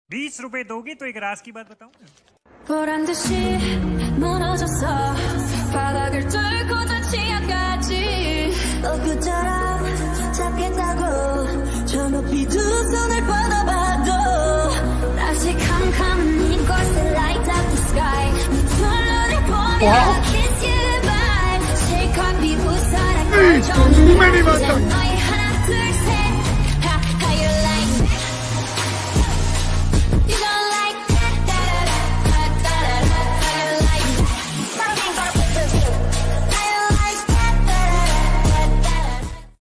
20 रुपए दोगी तो एक राज की बात बताऊं। 보란 듯이 무너졌어 바닥을 뚫고 저 치아까지 엊그처럼 잡겠다고 저 높이 두 손을 뻗어봐도 다시 캄캄한 이곳에 light up the sky 네 두 눈을 보며 kiss you bye 실컷 비웃어라 너무 많이 봤다.